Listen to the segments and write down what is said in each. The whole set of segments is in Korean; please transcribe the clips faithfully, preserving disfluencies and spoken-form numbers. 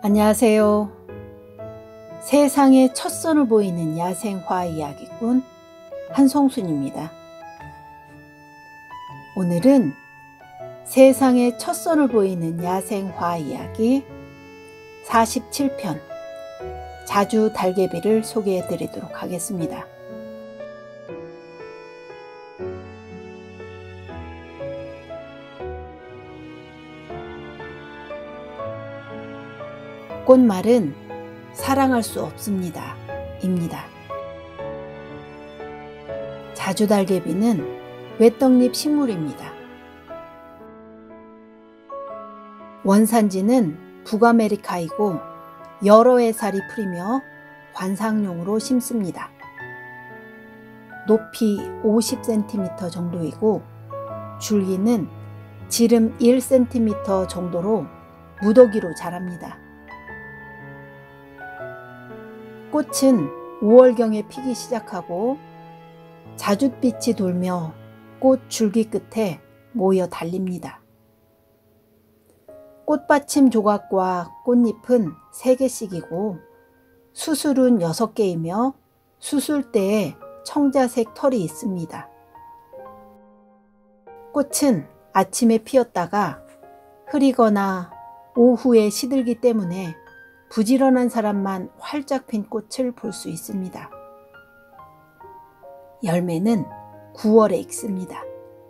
안녕하세요. 세상에 첫 선을 보이는 야생화 이야기꾼 한송순입니다. 오늘은 세상에 첫 선을 보이는 야생화 이야기 사십칠 편 자주 달개비를 소개해 드리도록 하겠습니다. 꽃말은 사랑할 수 없습니다. 입니다. 자주달개비는 외떡잎 식물입니다. 원산지는 북아메리카이고 여러 해 살이 풀이며 관상용으로 심습니다. 높이 오십 센티미터 정도이고 줄기는 지름 일 센티미터 정도로 무더기로 자랍니다. 꽃은 오월경에 피기 시작하고 자줏빛이 돌며 꽃 줄기 끝에 모여 달립니다. 꽃받침 조각과 꽃잎은 세 개씩이고 수술은 여섯 개이며 수술대에 청자색 털이 있습니다. 꽃은 아침에 피었다가 흐리거나 오후에 시들기 때문에 부지런한 사람만 활짝 핀 꽃을 볼 수 있습니다. 열매는 구월에 익습니다.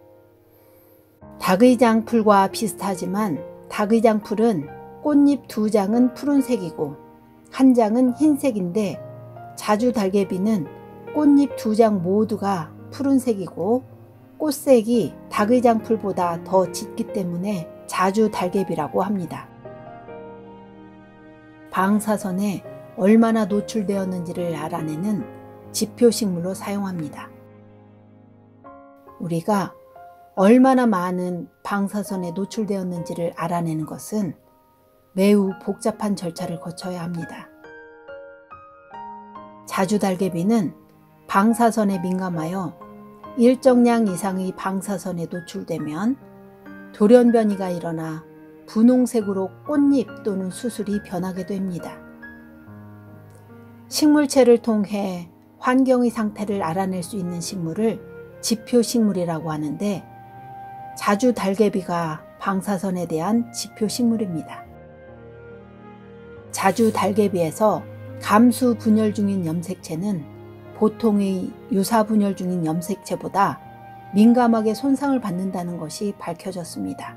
닭의장풀과 비슷하지만 닭의장풀은 꽃잎 두 장은 푸른색이고 한 장은 흰색인데 자주달개비는 꽃잎 두 장 모두가 푸른색이고 꽃색이 닭의장풀보다 더 짙기 때문에 자주달개비라고 합니다. 방사선에 얼마나 노출되었는지를 알아내는 지표식물로 사용합니다. 우리가 얼마나 많은 방사선에 노출되었는지를 알아내는 것은 매우 복잡한 절차를 거쳐야 합니다. 자주달개비는 방사선에 민감하여 일정량 이상의 방사선에 노출되면 돌연변이가 일어나 분홍색으로 꽃잎 또는 수술이 변하게 됩니다. 식물체를 통해 환경의 상태를 알아낼 수 있는 식물을 지표식물이라고 하는데 자주달개비가 방사선에 대한 지표식물입니다. 자주달개비에서 감수 분열 중인 염색체는 보통의 유사 분열 중인 염색체보다 민감하게 손상을 받는다는 것이 밝혀졌습니다.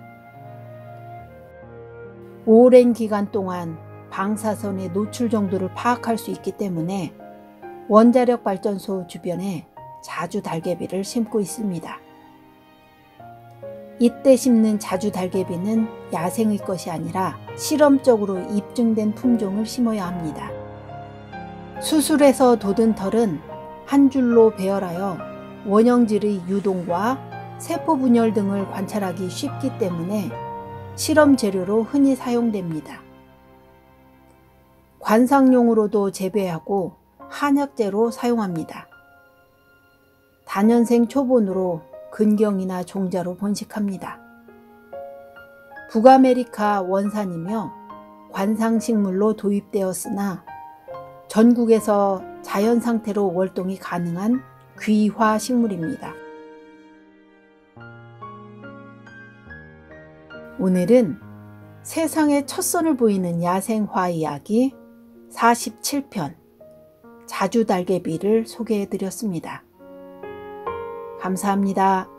오랜 기간 동안 방사선의 노출 정도를 파악할 수 있기 때문에 원자력 발전소 주변에 자주달개비를 심고 있습니다. 이때 심는 자주달개비는 야생의 것이 아니라 실험적으로 입증된 품종을 심어야 합니다. 수술에서 돋은 털은 한 줄로 배열하여 원형질의 유동과 세포 분열 등을 관찰하기 쉽기 때문에 실험 재료로 흔히 사용됩니다. 관상용으로도 재배하고 한약재로 사용합니다. 다년생 초본으로 근경이나 종자로 번식합니다. 북아메리카 원산이며 관상식물로 도입되었으나 전국에서 자연상태로 월동이 가능한 귀화 식물입니다. 오늘은 세상에 첫 선을 보이는 야생화 이야기 사십칠 편 자주달개비를 소개해 드렸습니다. 감사합니다.